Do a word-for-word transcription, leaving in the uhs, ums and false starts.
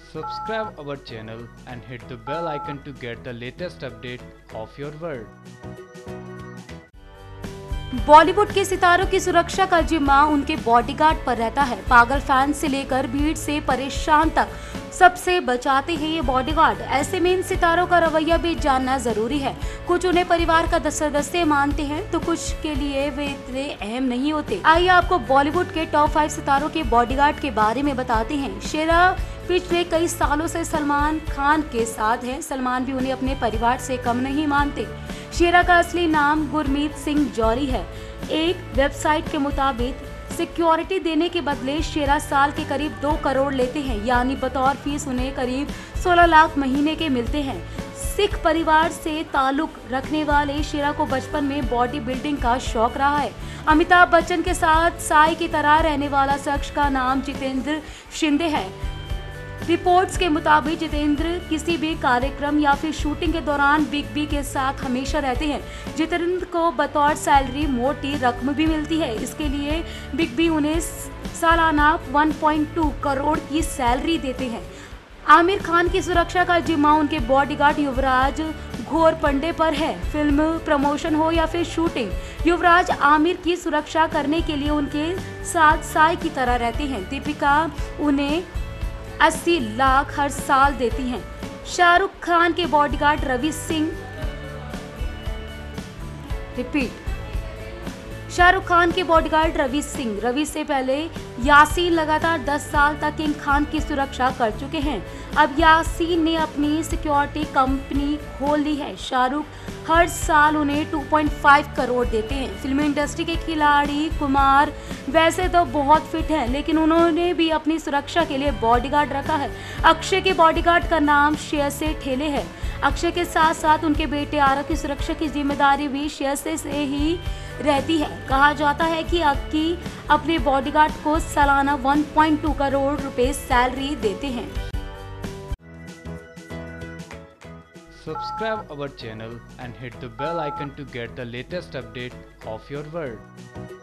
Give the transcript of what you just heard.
Subscribe our channel and hit the bell icon to get the latest update of your world. Bollywood के सितारों की सुरक्षा का जिम्मा उनके बॉडीगार्ड पर रहता है। पागल फैन से लेकर भीड़ से परेशान तक सबसे बचाते हैं ये बॉडीगार्ड। ऐसे में इन सितारों का रवैया भी जानना जरूरी है। कुछ उन्हें परिवार का सदस्य मानते हैं तो कुछ के लिए वे इतने अहम नहीं होते। आइए आपको बॉलीवुड के टॉप फाइव सितारों के बॉडीगार्ड के बारे में बताते हैं। शेरा पिछले कई सालों से सलमान खान के साथ है। सलमान भी उन्हें अपने परिवार से कम नहीं मानते। शेरा का असली नाम गुरमीत सिंह जौहरी है। एक वेबसाइट के मुताबिक सिक्योरिटी देने के बदले शेरा साल के करीब दो करोड़ लेते हैं, यानी बतौर फीस उन्हें करीब सोलह लाख महीने के मिलते हैं। सिख परिवार से ताल्लुक रखने वाले शेरा को बचपन में बॉडी बिल्डिंग का शौक रहा है। अमिताभ बच्चन के साथ साई की तरह रहने वाला शख्स का नाम जितेंद्र शिंदे है। रिपोर्ट्स के मुताबिक जितेंद्र किसी भी कार्यक्रम या फिर शूटिंग के दौरान बिग बी के साथ हमेशा रहते हैं। जितेंद्र को बतौर सैलरी मोटी रकम भी मिलती है। इसके लिए बिग बी उन्हें सालाना एक पॉइंट दो करोड़ की सैलरी देते हैं। आमिर खान की सुरक्षा का जिम्मा उनके बॉडीगार्ड युवराज घोरपंडे पर है। फिल्म प्रमोशन हो या फिर शूटिंग, युवराज आमिर की सुरक्षा करने के लिए उनके साथ साई की तरह रहते हैं। दीपिका उन्हें अस्सी लाख हर साल देती हैं। शाहरुख खान के बॉडीगार्ड रवि सिंह रिपीट शाहरुख खान के बॉडीगार्ड रवि सिंह रवि से पहले यासीन लगातार दस साल तक किंग खान की सुरक्षा कर चुके हैं। अब यासीन ने अपनी सिक्योरिटी कंपनी खोल ली है। शाहरुख हर साल उन्हें दो पॉइंट पाँच करोड़ देते हैं। फिल्म इंडस्ट्री के खिलाड़ी कुमार वैसे तो बहुत फिट हैं, लेकिन उन्होंने भी अपनी सुरक्षा के लिए बॉडीगार्ड रखा है। अक्षय के बॉडीगार्ड का नाम शेयसे ठेले है। अक्षय के साथ साथ उनके बेटे आरव की सुरक्षा की जिम्मेदारी भी शेयसे से ही रहती है। कहा जाता है कि अक्की अपने बॉडीगार्ड को सालाना एक पॉइंट दो करोड़ रुपए सैलरी देते हैं। Subscribe our channel and hit the bell icon to get the latest update of your world.